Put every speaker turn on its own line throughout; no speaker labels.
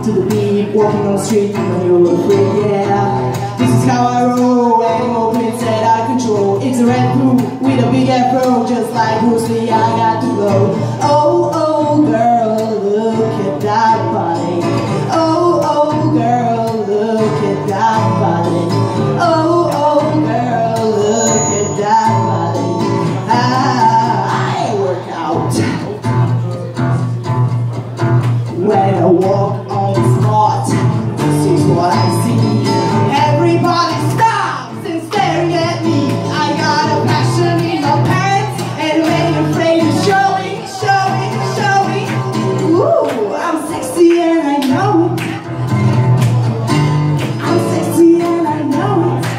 to the beat, walking on the street when you're free, yeah. This is how I roll, animal pins set out of control. It's a red blue with a big afro, just like Bruce Lee, I got to glow. Oh, oh, girl, look at that body. Oh, oh, girl, look at that body. Oh, oh, girl, look at that body. I work out when I walk on the spot. This is what I see. Everybody stops and staring at me. I got a passion in my pants and ain't afraid of showing, showing, showing. Ooh, I'm sexy and I know it. I'm sexy and I know it.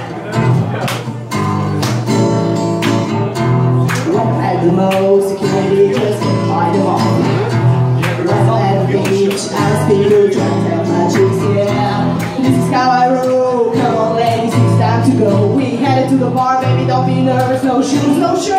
When I'm at the most, security just can't find them all. I'm speaker, trying to tell my chicks, yeah. This is how I roll. Come on, ladies, it's time to go. We headed to the bar, baby, don't be nervous. No shoes, no shoes.